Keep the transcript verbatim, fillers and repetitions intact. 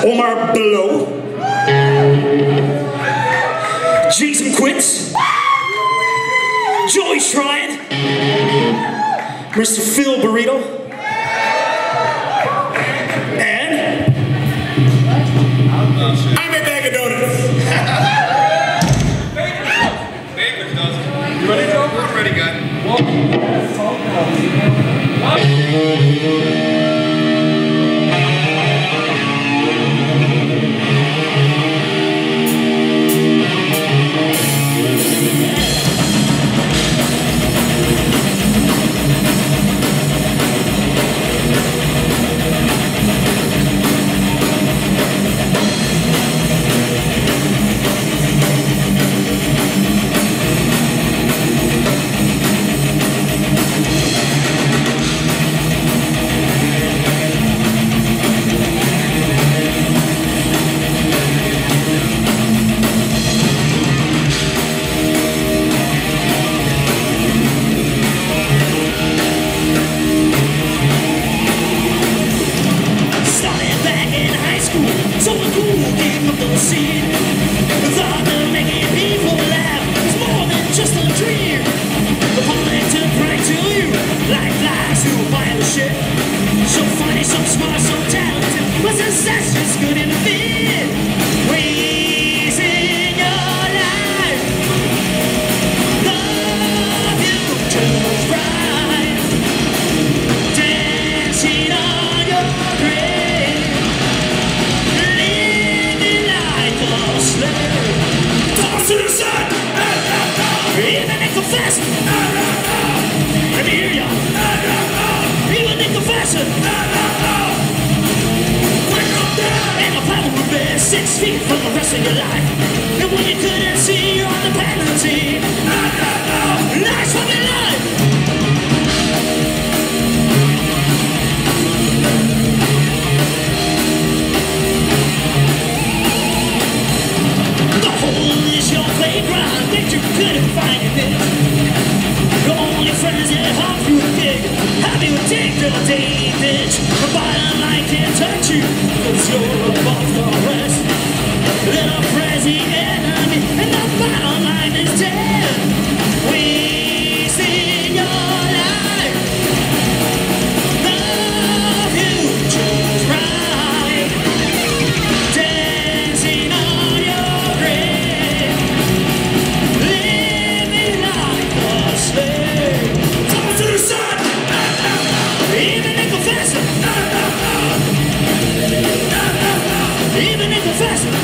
Omar Below, Jason Quince, Joey Shrine, Mister Phil Burrito, and I'm a bag of donuts. Baker's dozen. You ready, Joe? We're ready, guy. Six feet for the rest of your life. And when you couldn't see, you're on the penalty. Nice fucking life. The hole is your playground, but you couldn't find it. Your only friends that help you dig, have you dig till the day ditch. The bottom line can't touch you, cause you're above the rest. Little crazy enemy, and the bottom line is dead. Wasting your life. The future's bright. Dancing on your grave. Living like a slave. Come to the sun. Even in confession. Even in confession.